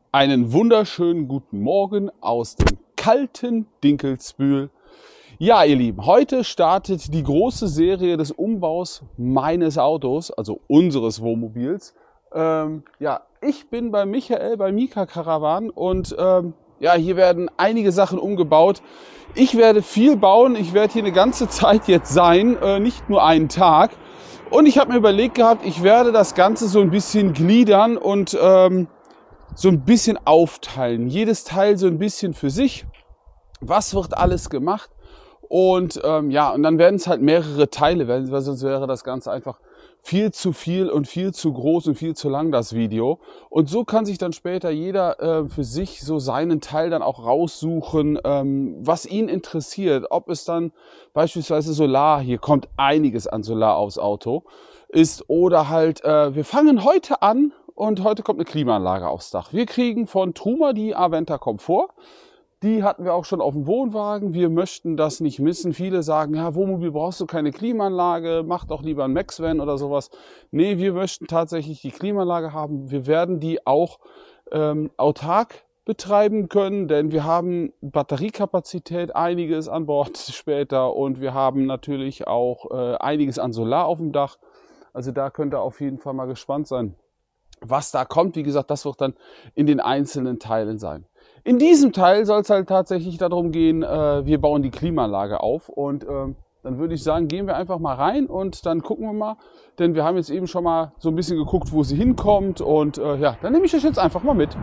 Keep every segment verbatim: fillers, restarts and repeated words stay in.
Einen wunderschönen guten Morgen aus dem kalten Dinkelsbühl. Ja, ihr Lieben, heute startet die große Serie des Umbaus meines Autos, also unseres Wohnmobils. Ähm, ja, ich bin bei Michael bei Mika Caravan und ähm, ja, hier werden einige Sachen umgebaut. Ich werde viel bauen, ich werde hier eine ganze Zeit jetzt sein, äh, nicht nur einen Tag. Und ich habe mir überlegt gehabt, ich werde das Ganze so ein bisschen gliedern und ähm, so ein bisschen aufteilen. Jedes Teil so ein bisschen für sich. Was wird alles gemacht? Und ähm, ja, und dann werden es halt mehrere Teile werden, weil sonst wäre das Ganze einfach viel zu viel und viel zu groß und viel zu lang, das Video. Und so kann sich dann später jeder äh, für sich so seinen Teil dann auch raussuchen, ähm, was ihn interessiert. Ob es dann beispielsweise Solar, hier kommt einiges an Solar aufs Auto, ist oder halt, äh, wir fangen heute an und heute kommt eine Klimaanlage aufs Dach. Wir kriegen von Truma die Aventa Komfort. Die hatten wir auch schon auf dem Wohnwagen. Wir möchten das nicht missen. Viele sagen, ja, Wohnmobil brauchst du keine Klimaanlage, mach doch lieber ein Max-Van oder sowas. Nee, wir möchten tatsächlich die Klimaanlage haben. Wir werden die auch ähm, autark betreiben können, denn wir haben Batteriekapazität, einiges an Bord später und wir haben natürlich auch äh, einiges an Solar auf dem Dach. Also da könnt ihr auf jeden Fall mal gespannt sein, was da kommt. Wie gesagt, das wird dann in den einzelnen Teilen sein. In diesem Teil soll es halt tatsächlich darum gehen, äh, wir bauen die Klimaanlage auf und äh, dann würde ich sagen, gehen wir einfach mal rein und dann gucken wir mal, denn wir haben jetzt eben schon mal so ein bisschen geguckt, wo sie hinkommt und äh, ja, dann nehme ich euch jetzt einfach mal mit.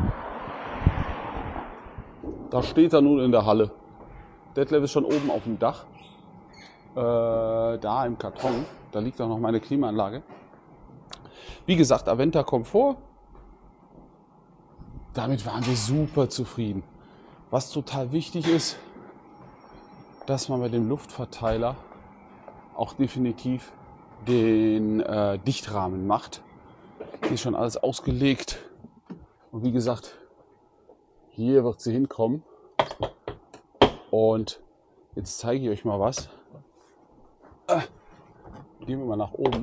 Da steht er nun in der Halle. Detlef ist schon oben auf dem Dach, äh, da im Karton, da liegt auch noch meine Klimaanlage. Wie gesagt, Aventa Komfort. Damit waren wir super zufrieden. Was total wichtig ist, dass man bei dem Luftverteiler auch definitiv den äh, Dichtrahmen macht. Hier ist schon alles ausgelegt. Und wie gesagt, hier wird sie hinkommen. Und jetzt zeige ich euch mal was. Äh, gehen wir mal nach oben.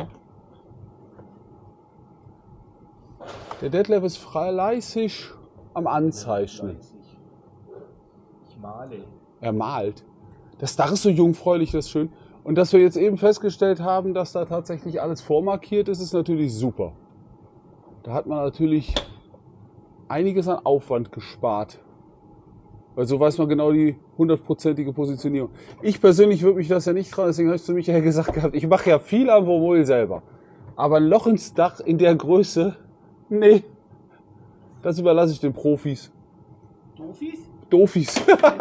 Der Detlef ist fleißig am Anzeichnen. Ich male. Er malt. Das Dach ist so jungfräulich, das ist schön. Und dass wir jetzt eben festgestellt haben, dass da tatsächlich alles vormarkiert ist, ist natürlich super. Da hat man natürlich einiges an Aufwand gespart. Weil so weiß man genau die hundertprozentige Positionierung. Ich persönlich würde mich das ja nicht trauen, deswegen habe ich zu Michael gesagt gehabt, ich mache ja viel am Wohnmobil selber. Aber ein Loch ins Dach in der Größe, nee. Das überlasse ich den Profis. Dofis? Dofis.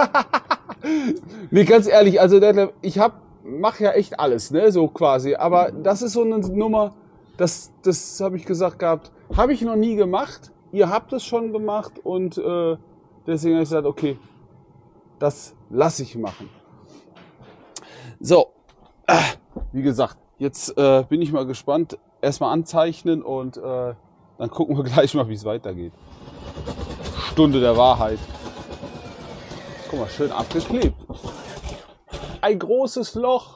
Nee, ganz ehrlich, also ich hab, mache ja echt alles, ne, so quasi. Aber das ist so eine Nummer, das, das habe ich gesagt gehabt, habe ich noch nie gemacht. Ihr habt es schon gemacht und äh, deswegen habe ich gesagt, okay, das lasse ich machen. So, äh, wie gesagt, jetzt äh, bin ich mal gespannt. Erstmal anzeichnen und äh, dann gucken wir gleich mal, wie es weitergeht. Stunde der Wahrheit. Guck mal, schön abgeklebt. Ein großes Loch.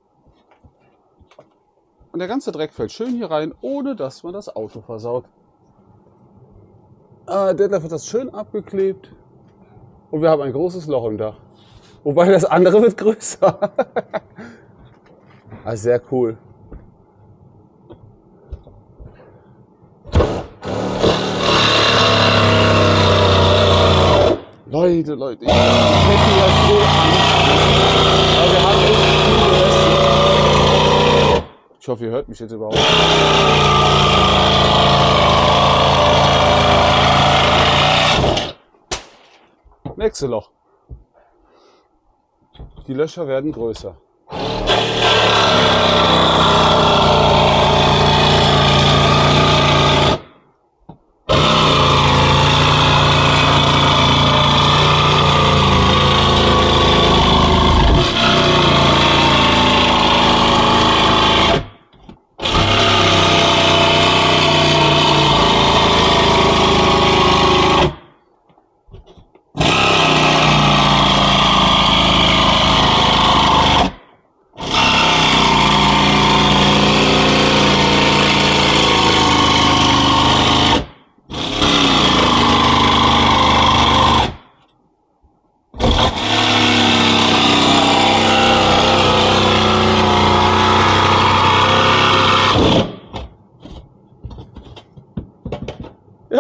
Und der ganze Dreck fällt schön hier rein, ohne dass man das Auto versaut. Äh, Detlef hat das schön abgeklebt. Und wir haben ein großes Loch im Dach. Wobei das andere wird größer. Ah, sehr cool. Leute, Leute, ich, ich hätte ja so Angst. Aber wir haben echt viel Rest. Ich hoffe, ihr hört mich jetzt überhaupt. Nächste Loch. Die Löcher werden größer.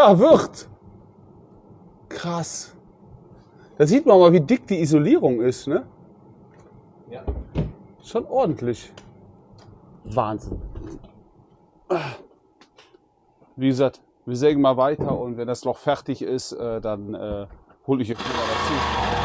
Ja, wird. Krass. Da sieht man mal, wie dick die Isolierung ist, ne? Ja. Schon ordentlich. Wahnsinn. Wie gesagt, wir sägen mal weiter und wenn das Loch fertig ist, äh, dann äh, hole ich euch wieder dazu.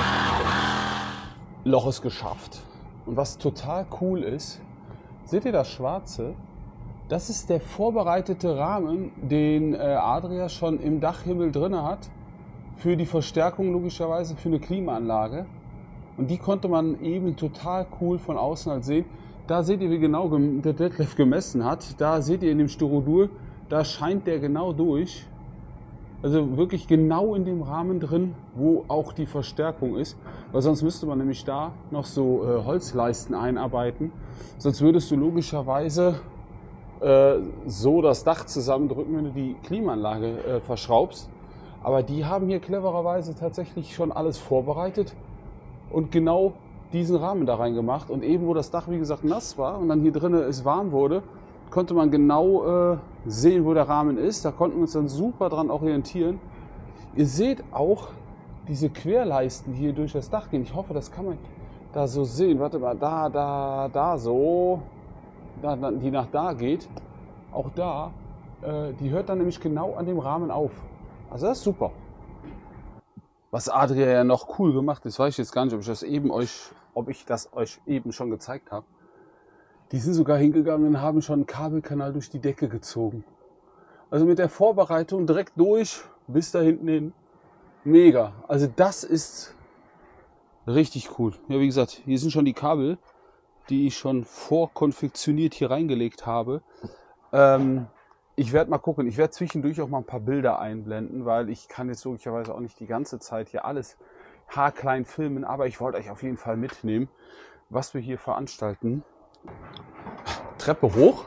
Loch ist geschafft. Und was total cool ist, seht ihr das Schwarze? Das ist der vorbereitete Rahmen, den äh, Adria schon im Dachhimmel drin hat. Für die Verstärkung logischerweise, für eine Klimaanlage. Und die konnte man eben total cool von außen halt sehen. Da seht ihr, wie genau der Detlef gemessen hat. Da seht ihr in dem Styrodur, da scheint der genau durch. Also wirklich genau in dem Rahmen drin, wo auch die Verstärkung ist. Weil sonst müsste man nämlich da noch so äh, Holzleisten einarbeiten. Sonst würdest du logischerweise äh, so das Dach zusammendrücken, wenn du die Klimaanlage äh, verschraubst. Aber die haben hier clevererweise tatsächlich schon alles vorbereitet und genau diesen Rahmen da rein gemacht. Und eben wo das Dach, wie gesagt, nass war und dann hier drinnen es warm wurde, konnte man genau äh, sehen, wo der Rahmen ist. Da konnten wir uns dann super dran orientieren. Ihr seht auch diese Querleisten, die hier durch das Dach gehen. Ich hoffe, das kann man da so sehen. Warte mal, da, da, da, so. Da, die nach da geht. Auch da. Äh, die hört dann nämlich genau an dem Rahmen auf. Also das ist super. Was Adria ja noch cool gemacht ist, weiß ich jetzt gar nicht, ob ich das eben euch, ob ich das euch eben schon gezeigt habe. Die sind sogar hingegangen und haben schon einen Kabelkanal durch die Decke gezogen. Also mit der Vorbereitung direkt durch bis da hinten hin. Mega. Also das ist richtig cool. Ja, wie gesagt, hier sind schon die Kabel, die ich schon vorkonfektioniert hier reingelegt habe. Ähm, Ich werde mal gucken, ich werde zwischendurch auch mal ein paar Bilder einblenden, weil ich kann jetzt logischerweise auch nicht die ganze Zeit hier alles haarklein filmen, aber ich wollte euch auf jeden Fall mitnehmen, was wir hier veranstalten. Treppe hoch.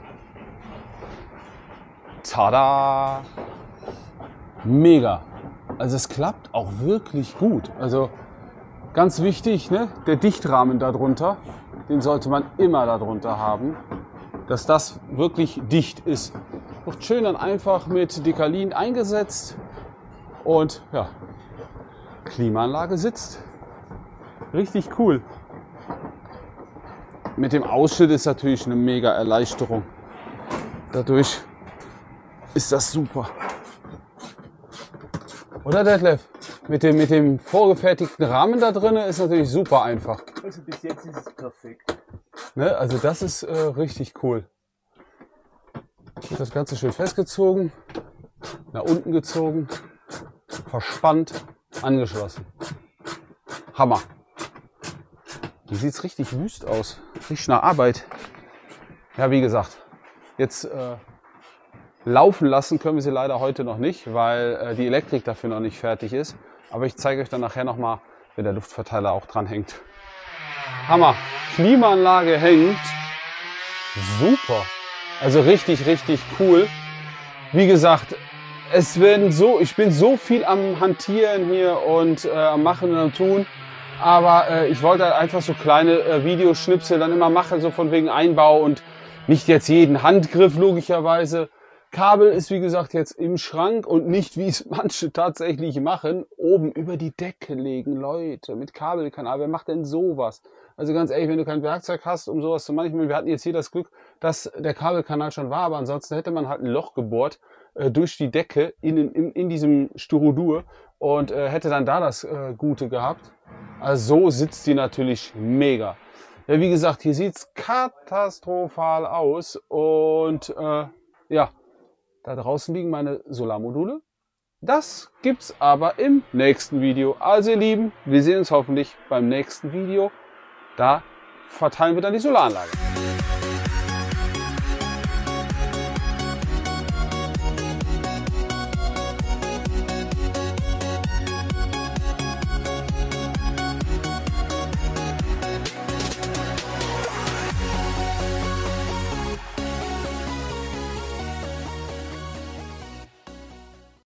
Tada! Mega! Also es klappt auch wirklich gut. Also ganz wichtig, ne? Der Dichtrahmen darunter, den sollte man immer darunter haben, dass das wirklich dicht ist. Wird schön dann einfach mit Dekalin eingesetzt und ja, Klimaanlage sitzt. Richtig cool. Mit dem Ausschnitt ist natürlich eine mega Erleichterung. Dadurch ist das super. Oder Detlef? Mit dem, mit dem vorgefertigten Rahmen da drin ist natürlich super einfach. Also bis jetzt ist es perfekt. Ne? Also das ist äh, richtig cool. Das Ganze schön festgezogen, nach unten gezogen, verspannt, angeschlossen. Hammer. Hier sieht es richtig wüst aus. Riecht nach Arbeit. Ja, wie gesagt, jetzt äh, laufen lassen können wir sie leider heute noch nicht, weil äh, die Elektrik dafür noch nicht fertig ist. Aber ich zeige euch dann nachher nochmal, wenn der Luftverteiler auch dran hängt. Hammer. Klimaanlage hängt. Super. Also richtig, richtig cool. Wie gesagt, es werden so, ich bin so viel am Hantieren hier und äh, am Machen und am Tun. Aber äh, ich wollte halt einfach so kleine äh, Videoschnipsel dann immer machen, so von wegen Einbau und nicht jetzt jeden Handgriff logischerweise. Kabel ist wie gesagt jetzt im Schrank und nicht, wie es manche tatsächlich machen, oben über die Decke legen. Leute, mit Kabelkanal, wer macht denn sowas? Also ganz ehrlich, wenn du kein Werkzeug hast, um sowas zu machen, wir hatten jetzt hier das Glück, dass der Kabelkanal schon war, aber ansonsten hätte man halt ein Loch gebohrt äh, durch die Decke in, in, in diesem Styrodur und äh, hätte dann da das äh, Gute gehabt. Also so sitzt die natürlich mega. Ja, wie gesagt, hier sieht es katastrophal aus und äh, ja, da draußen liegen meine Solarmodule. Das gibt's aber im nächsten Video. Also ihr Lieben, wir sehen uns hoffentlich beim nächsten Video. Da verteilen wir dann die Solaranlage.